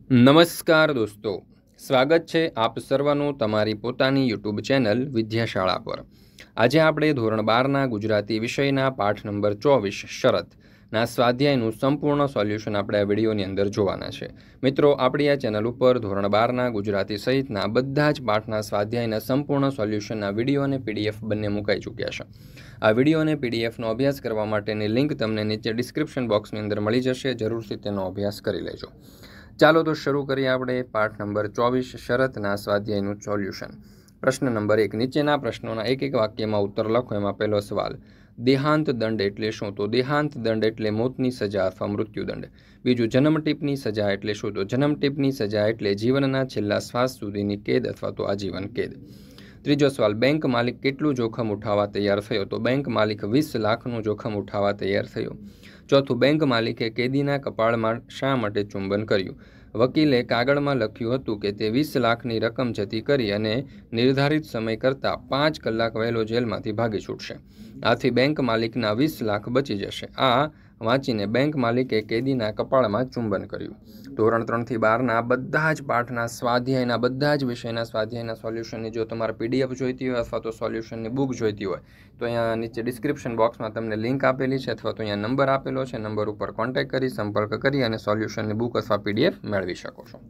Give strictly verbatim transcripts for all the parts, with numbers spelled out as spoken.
નમસ્કાર દોસ્તો, સ્વાગત છે આપ સર્વનું તમારી પોતાની યુટ્યુબ ચેનલ વિદ્યાશાળા પર। આજે આપણે ધોરણ બારના ગુજરાતી વિષયના પાઠ નંબર ચોવીસ શરતના સ્વાધ્યાયનું સંપૂર્ણ સોલ્યુશન આપણે આ વિડીયોની અંદર જોવાના છે। મિત્રો, આપણી આ ચેનલ ઉપર ધોરણ બારના ગુજરાતી સહિતના બધા જ પાઠના સ્વાધ્યાયના સંપૂર્ણ સોલ્યુશનના વિડીયો અને પીડીએફ બંને મુકાઈ ચૂક્યા છે। આ વિડીયો અને પીડીએફનો અભ્યાસ કરવા માટેની લિંક તમને નીચે ડિસ્ક્રિપ્શન બોક્સની અંદર મળી જશે, જરૂરથી તેનો અભ્યાસ કરી લેજો। ચાલો તો શરૂ કરીએ આપણે પાઠ નંબર ચોવીસ શરતના સ્વાધ્યાયનું સોલ્યુશન। પ્રશ્ન નંબર એક, નીચેના પ્રશ્નોના એક એક વાક્યમાં ઉત્તર લખો। એમાં પહેલો સવાલ, દેહાંત દંડ એટલે શું? તો દેહાંત દંડ એટલે મોતની સજા અથવા મૃત્યુદંડ। બીજું, જન્મટીપની સજા એટલે શું? તો જન્મટીપની સજા એટલે જીવનના છેલ્લા શ્વાસ સુધીની કેદ અથવા તો આજીવન કેદ। ત્રીજો સવાલ, બેંક માલિક કેટલું જોખમ ઉઠાવવા તૈયાર થયો? તો બેંક માલિક વીસ લાખનું જોખમ ઉઠાવવા તૈયાર થયો। ચોથું, બેંક માલિકે કેદીના કપાળમાં શા માટે ચુંબન કર્યું? વકીલે કાગળમાં લખ્યું હતું કે તે વીસ લાખની રકમ જતી કરી અને નિર્ધારિત સમય કરતાં પાંચ કલાક વહેલો જેલમાંથી ભાગી છૂટશે, આથી બેંક માલિકના વીસ લાખ બચી જશે। આ વાંચીને બેંક માલિકે કેદીના કપાળમાં ચુંબન કર્યું। ધોરણ ત્રણથી બારના બધા જ પાઠના સ્વાધ્યાયના બધા જ વિષયના સ્વાધ્યાયના સોલ્યુશનની જો તમારે પીડીએફ જોઈતી હોય અથવા તો સોલ્યુશનની બુક જોઈતી હોય તો અહીંયા નીચે ડિસ્ક્રિપ્શન બોક્સમાં તમને લિંક આપેલી છે અથવા તો અહીંયા નંબર આપેલો છે, નંબર ઉપર કોન્ટેક્ટ કરી સંપર્ક કરી અને સોલ્યુશનની બુક અથવા પીડીએફ મેળવી શકો છો।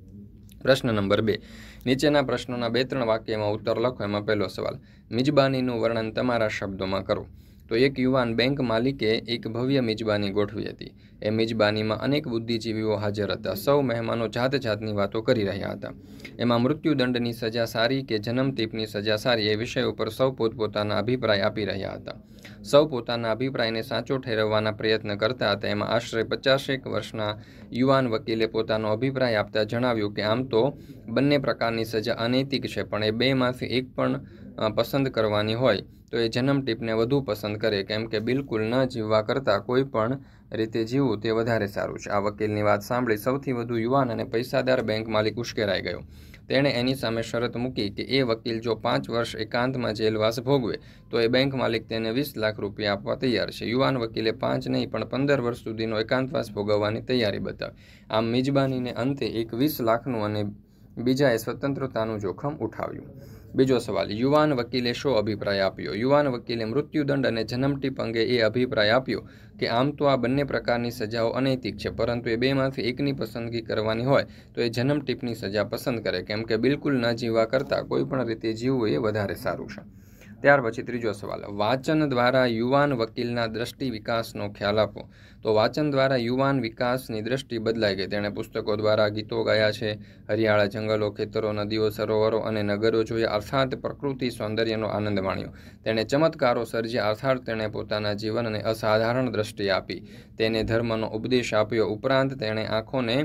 પ્રશ્ન નંબર બે, નીચેના પ્રશ્નોના બે ત્રણ વાક્યમાં ઉત્તર લખો। એમાં પહેલો સવાલ, મિજબાનીનું વર્ણન તમારા શબ્દોમાં કરો। તો એક યુવાન બેંક માલિકે એક ભવ્ય મિજબાની ગોઠવી હતી। એ મિજબાનીમાં અનેક બુદ્ધિજીવીઓ હાજર હતા। સૌ મહેમાનો જાત જાતની વાતો કરી રહ્યા હતા। એમાં મૃત્યુદંડની સજા સારી કે જન્મટીપની સજા સારી એ વિષય ઉપર સૌ પોતપોતાના અભિપ્રાય આપી રહ્યા હતા। સૌ પોતાના અભિપ્રાયને સાચો ઠેરવવાના પ્રયત્ન કરતા હતા। એમાં આશરે પચાસેક વર્ષના યુવાન વકીલે પોતાનો અભિપ્રાય આપતા જણાવ્યું કે આમ તો બંને પ્રકારની સજા અનૈતિક છે, પણ એ બેમાંથી એક પણ પસંદ કરવાની હોય તો એ જન્મટીપને વધુ પસંદ કરે, કેમ કે બિલકુલ ન જીવવા કરતાં કોઈ પણ રીતે જીવવું તે વધારે સારું છે। આ વકીલની વાત સાંભળી સૌથી વધુ યુવાન અને પૈસાદાર બેંક માલિક ઉશ્કેરાઈ ગયો। તેણે એની સામે શરત મૂકી કે એ વકીલ જો પાંચ વર્ષ એકાંતમાં જેલવાસ ભોગવે તો એ બેંક માલિક તેને વીસ લાખ રૂપિયા આપવા તૈયાર છે। યુવાન વકીલે પાંચ નહીં પણ પંદર વર્ષ સુધીનો એકાંતવાસ ભોગવવાની તૈયારી બતાવી। આમ મિજબાનીને અંતે એક વીસ લાખનું અને બીજાએ સ્વતંત્રતાનું જોખમ ઉઠાવ્યું। બીજો સવાલ, યુવાન વકીલે શો અભિપ્રાય આપ્યો? યુવાન વકીલે મૃત્યુદંડ અને જન્મટીપ અંગે એ અભિપ્રાય આપ્યો કે આમ તો આ બંને પ્રકારની સજાઓ અનૈતિક છે, પરંતુ એ બેમાંથી એકની પસંદગી કરવાની હોય તો એ જન્મટીપની સજા પસંદ કરે, કેમ કે બિલકુલ ન જીવવા કરતાં કોઈ પણ રીતે જીવવું એ વધારે સારું છે। ત્યાર પછી ત્રીજો સવાલ, વાંચન દ્વારા યુવાન વકીલના દ્રષ્ટિ વિકાસનો ખ્યાલ આપો। તો વાંચન દ્વારા યુવાન વિકાસની દ્રષ્ટિ બદલાઈ ગઈ। તેણે પુસ્તકો દ્વારા ગીતો ગાયા છે, હરિયાળા જંગલો, ખેતરો, નદીઓ, સરોવરો અને નગરો જોયા, અર્થાત પ્રકૃતિ સૌંદર્યનો આનંદ માણ્યો। તેણે ચમત્કારો સર્જ્યા, અર્થાત તેણે પોતાના જીવનને અસાધારણ દ્રષ્ટિ આપી। તેને ધર્મનો ઉપદેશ આપ્યો, ઉપરાંત તેણે આંખોને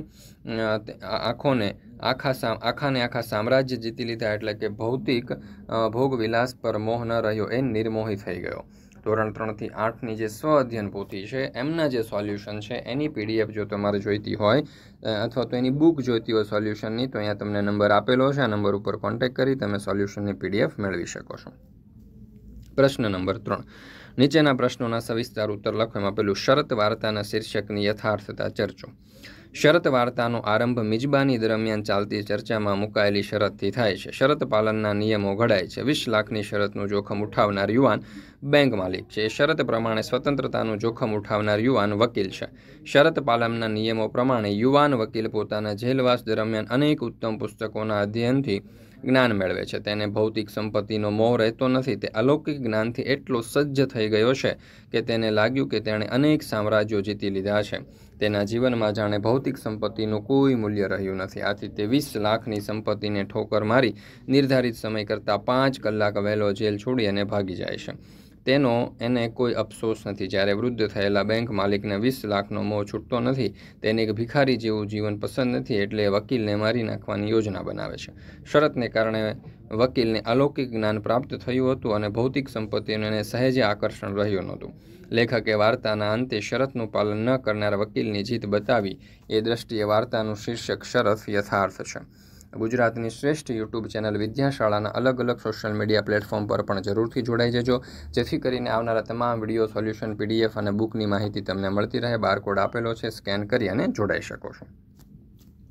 આંખોને આખા સામ આખાને આખા સામ્રાજ્ય જીતી લીધા, એટલે કે ભૌતિક ભોગવિલાસ પર મોહ ન રહ્યો, એ નિર્મોહી થઈ ગયો। ધોરણ ત્રણથી આઠની જે સ્વ અધ્યયન પોથી છે એમના જે સોલ્યુશન છે એની પીડીએફ જો તમારે જોઈતી હોય અથવા તો એની બુક જોઈતી હોય સોલ્યુશનની તો અહીંયા તમને નંબર આપેલો છે, આ નંબર ઉપર કોન્ટેક્ટ કરી તમે સોલ્યુશનની પીડીએફ મેળવી શકો છો। પ્રશ્ન નંબર ત્રણ, નીચેના પ્રશ્નોના સવિસ્તાર ઉત્તર લખો। એમાં પેલું, શરત વાર્તાના શીર્ષકની યથાર્થતા ચર્ચો। શરત વાર્તાનો આરંભ મિજબાની દરમિયાન ચાલતી ચર્ચામાં મુકાયેલી શરતથી થાય છે। શરત પાલનના નિયમો ઘડાય છે। વીસ લાખની શરતનું જોખમ ઉઠાવનાર યુવાન બેંક માલિક છે। શરત પ્રમાણે સ્વતંત્રતાનું જોખમ ઉઠાવનાર યુવાન વકીલ છે। શરત પાલનના નિયમો પ્રમાણે યુવાન વકીલ પોતાના જેલવાસ દરમિયાન અનેક ઉત્તમ પુસ્તકોના અધ્યયનથી જ્ઞાન મેળવે છે। તેને ભૌતિક સંપત્તિનો મોહ રહેતો નથી। તે અલૌકિક જ્ઞાનથી એટલો સજ્જ થઈ ગયો છે કે તેને લાગ્યું કે તેણે અનેક સામ્રાજ્યો જીતી લીધા છે। તેના જીવનમાં જાણે ભૌતિક સંપત્તિનું કોઈ મૂલ્ય રહ્યું નથી, આથી તે વીસ લાખની સંપત્તિને ઠોકર મારી નિર્ધારિત સમય કરતાં પાંચ કલાક વહેલો જેલ છોડી અને ભાગી જાય છે। તેનો એને કોઈ અફસોસ નથી। જ્યારે વૃદ્ધ થયેલા બેંક માલિકને વીસ લાખનો મોહ છૂટતો નથી, તેને એક ભિખારી જેવું જીવન પસંદ નથી, એટલે વકીલને મારી નાખવાની યોજના બનાવે છે। શરતને કારણે વકીલને અલૌકિક જ્ઞાન પ્રાપ્ત થયું હતું અને ભૌતિક સંપત્તિનું એને સહેજે આકર્ષણ રહ્યું નહોતું। લેખકે વાર્તાના અંતે શરતનું પાલન ન કરનાર વકીલની જીત બતાવી। એ દ્રષ્ટિએ વાર્તાનું શીર્ષક શરત યથાર્થ છે। ગુજરાતની શ્રેષ્ઠ યુટ્યુબ ચેનલ વિદ્યાશાળાના અલગ અલગ સોશિયલ મીડિયા પ્લેટફોર્મ પર પણ જરૂરથી જોડાઈ જજો, જેથી કરીને આવનારા તમામ વિડીયો, સોલ્યુશન, પીડીએફ અને બુકની માહિતી તમને મળતી રહે। બારકોડ આપેલો છે, સ્કેન કરી અને જોડાઈ શકો છો।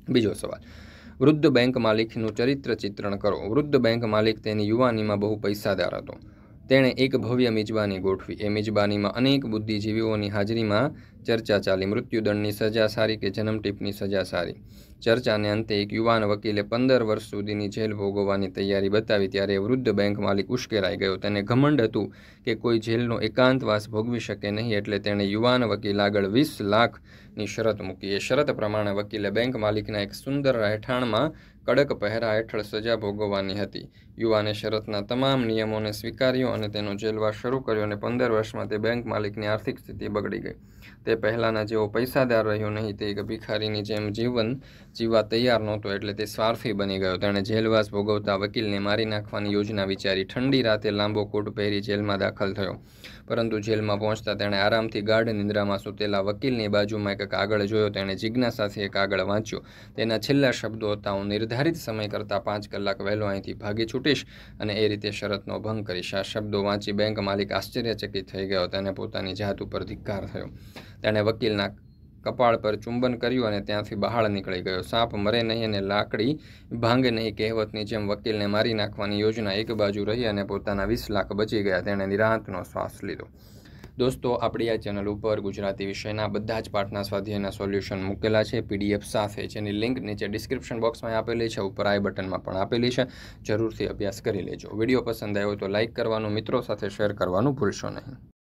બીજો સવાલ, વૃદ્ધ બેંક માલિકનું ચરિત્ર ચિત્રણ કરો. વૃદ્ધ બેંક માલિક તેની યુવાનીમાં બહુ પૈસાદાર હતો. તેણે એક ભવ્ય મિજબાની ગોઠવી. એ મિજબાનીમાં અનેક બુદ્ધિજીવીઓની હાજરીમાં ચર્ચા ચાલી. મૃત્યુદંડની સજા સારી કે જન્મટીપની સજા સારી? ચર્ચાને અંતે એક યુવાન વકીલે પંદર વર્ષ સુધીની જેલ ભોગવવાની તૈયારી બતાવી. ત્યારે વૃદ્ધ બેંક માલિક ઉશ્કેરાઈ ગયો. તેને ઘમંડ હતું કે કોઈ જેલનો એકાંતવાસ ભોગવી શકે નહીં, એટલે તેણે યુવાન વકીલ આગળ વીસ લાખની શરત મૂકી. એ શરત પ્રમાણે વકીલે બેંક માલિકના એક સુંદર રહેઠાણમાં કડક પહેરા હેઠળ સજા ભોગવવાની હતી. યુવાને શરતના તમામ નિયમોને સ્વીકાર્યો અને તેનો જેલવાસ શરૂ કર્યો, અને પંદર વર્ષમાં તે બેંક માલિકની આર્થિક સ્થિતિ બગડી ગઈ. તે પહેલાંના જેવો પૈસાદાર રહ્યો નહીં. તે એક ભિખારીની જેમ જીવન જીવવા તૈયાર નહોતો, એટલે તે સ્વાર્થી બની ગયો. તેણે જેલવાસ ભોગવતા વકીલને મારી નાખવાની યોજના વિચારી. ઠંડી રાતે લાંબો કોટ પહેરી જેલમાં દાખલ થયો, પરંતુ જેલમાં પહોંચતા તેણે આરામથી ગાઢ નિંદ્રામાં સૂતેલા વકીલની બાજુમાં એક કાગળ જોયો. તેણે જિજ્ઞાસાથી એ કાગળ વાંચ્યો. તેના છેલ્લા શબ્દો હતા, હું નિર્ધારિત સમય કરતાં પાંચ કલાક વહેલો અહીંથી ભાગી છૂટીશ અને એ રીતે શરતનો ભંગ કરીશ. આ શબ્દો વાંચી બેંક માલિક આશ્ચર્યચકિત થઈ ગયો. તેને પોતાની જાત ઉપર ધિક્કાર થયો. તેણે વકીલના કપાળ પર ચુંબન કર્યું અને ત્યાંથી બહાર નીકળી ગયો. સાપ મરે નહીં અને લાકડી ભાંગે નહીં કહેવતની જેમ વકીલને મારી નાખવાની યોજના એક બાજુ રહી અને પોતાના વીસ લાખ બચી ગયા. તેણે નિરાંતનો શ્વાસ લીધો. દોસ્તો, આપણી આ ચેનલ ઉપર ગુજરાતી વિષયના બધા જ પાઠના સ્વાધ્યાયના સોલ્યુશન મૂકેલા છે પીડીએફ સાથે, જેની લિંક નીચે ડિસ્ક્રિપ્શન બોક્સમાં આપેલી છે, ઉપર આઈ બટનમાં પણ આપેલી છે. જરૂરથી અભ્યાસ કરી લેજો. વિડીયો પસંદ આવ્યો તો લાઇક કરવાનું, મિત્રો સાથે શેર કરવાનું ભૂલશો નહીં.